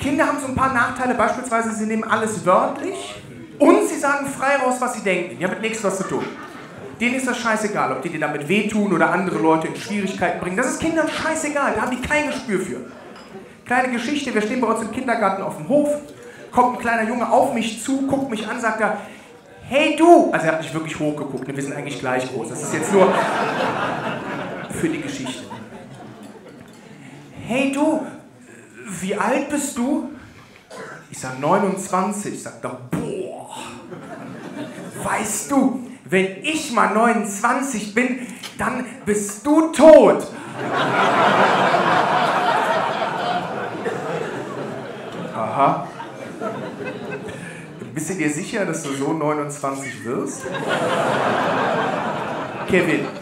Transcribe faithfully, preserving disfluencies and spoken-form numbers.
Kinder haben so ein paar Nachteile, beispielsweise sie nehmen alles wörtlich und sie sagen frei raus, was sie denken. Die haben mit nichts was zu tun. Denen ist das scheißegal, ob die dir damit wehtun oder andere Leute in Schwierigkeiten bringen. Das ist Kindern scheißegal, da haben die kein Gespür für. Kleine Geschichte, wir stehen bei uns im Kindergarten auf dem Hof, kommt ein kleiner Junge auf mich zu, guckt mich an, sagt er, hey du! Also er hat nicht wirklich hochgeguckt, wir sind eigentlich gleich groß. Das ist jetzt nur für die Geschichte. Hey du, wie alt bist du? Ich sag neunundzwanzig. Ich sag doch, boah, weißt du, wenn ich mal neunundzwanzig bin, dann bist du tot. Aha. Bist du dir sicher, dass du so neunundzwanzig wirst? Kevin.